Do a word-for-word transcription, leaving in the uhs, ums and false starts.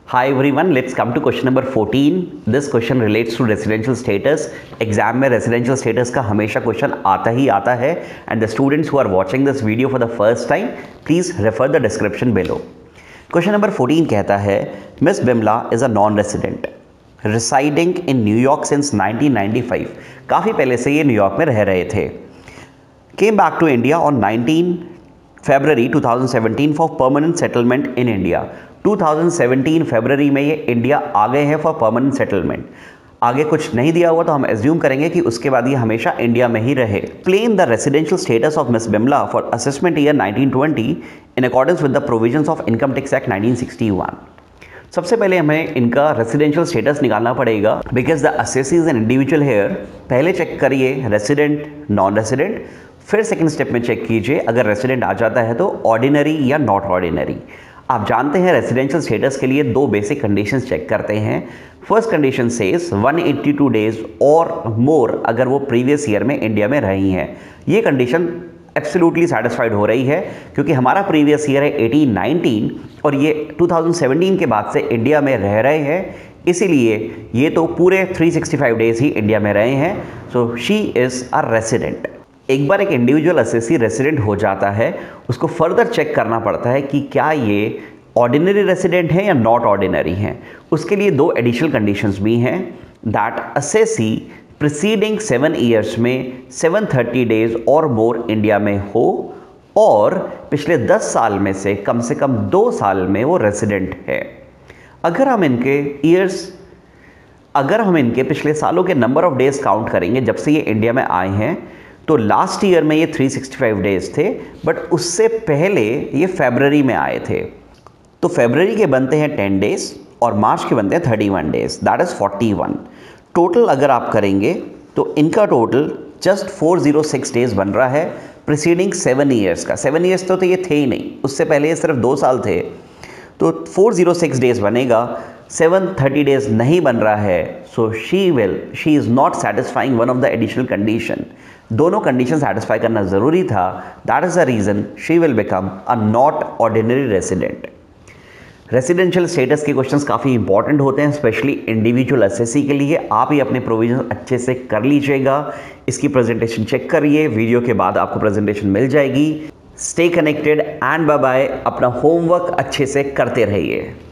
Hi everyone, let's come to question number fourteen. This question relates to residential status. Exam में residential status का हमेशा question आता ही आता है and the students who are watching this video for the first time, please refer the description below. Question number fourteen कहता है Miss Bimla is a non-resident residing in New York since nineteen ninety-five. काफ़ी पहले से ये New York में रह रहे थे. Came back to India on nineteenth February twenty seventeen for permanent settlement in India. twenty seventeen फरवरी में ये इंडिया आ गए हैं फॉर परमानेंट सेटलमेंट. आगे कुछ नहीं दिया हुआ तो हम एज्यूम करेंगे कि उसके बाद ये हमेशा इंडिया में ही रहे. Claim the residential status of Miss Bimla for assessment year nineteen twenty in accordance with the provisions of income tax act nineteen sixty one. सबसे पहले हमें इनका रेसिडेंशियल स्टेटस निकालना पड़ेगा because the assessee is an individual here. पहले check करिए resident non resident, फिर second step में चेक कीजिए अगर रेसिडेंट आ जाता है तो ऑर्डिनरी या नॉट ऑर्डिनरी. आप जानते हैं रेसिडेंशियल स्टेटस के लिए दो बेसिक कंडीशंस चेक करते हैं. First condition says one eighty two days और मोर अगर वो प्रीवियस ईयर में इंडिया में रही हैं. ये कंडीशन एब्सोल्युटली सेटिस्फाइड हो रही है क्योंकि हमारा प्रीवियस ईयर है एटीन नाइनटीन और ये ट्वेंटी सेवनटीन के बाद से इंडिया में रह रहे हैं, इसीलिए ये तो पूरे थ्री सिक्सटी फाइव डेज ही इंडिया में रहे हैं. So she is a resident. एक बार एक इंडिविजुअल असेसी रेसिडेंट हो जाता है उसको फर्दर चेक करना पड़ता है कि क्या ये ऑर्डिनरी रेसिडेंट है या नॉट ऑर्डिनरी हैं. उसके लिए दो एडिशनल कंडीशंस भी हैं. That assessee preceding seven years में सेवन थर्टी डेज और मोर इंडिया में हो और पिछले दस साल में से कम से कम दो साल में वो रेसिडेंट है. अगर हम इनके ईयर्स अगर हम इनके पिछले सालों के नंबर ऑफ डेज काउंट करेंगे जब से ये इंडिया में आए हैं तो लास्ट ईयर में ये थ्री सिक्सटी फाइव डेज थे, बट उससे पहले ये फरवरी में आए थे. तो फरवरी के बनते हैं टेन डेज और मार्च के बनते हैं thirty one days, that is forty one. Total अगर आप करेंगे तो इनका total just four zero six days बन रहा है प्रीसीडिंग सेवन ईयर्स का. सेवन ईयर्स तो, तो ये थे ही नहीं, उससे पहले ये सिर्फ दो साल थे. तो फोर ज़ीरो सिक्स डेज बनेगा, सेवन थर्टी डेज नहीं बन रहा है. So she will she is not satisfying one of the additional condition. दोनों कंडीशन सेटिस्फाई करना ज़रूरी था. That is the reason she will become a not ordinary resident. Residential status के क्वेश्चंस काफ़ी इंपॉर्टेंट होते हैं, स्पेशली इंडिविजुअल असेसी के लिए. आप ही अपने प्रोविजन अच्छे से कर लीजिएगा. इसकी प्रेजेंटेशन चेक करिए, वीडियो के बाद आपको प्रेजेंटेशन मिल जाएगी. Stay connected and bye bye. अपना होमवर्क अच्छे से करते रहिए.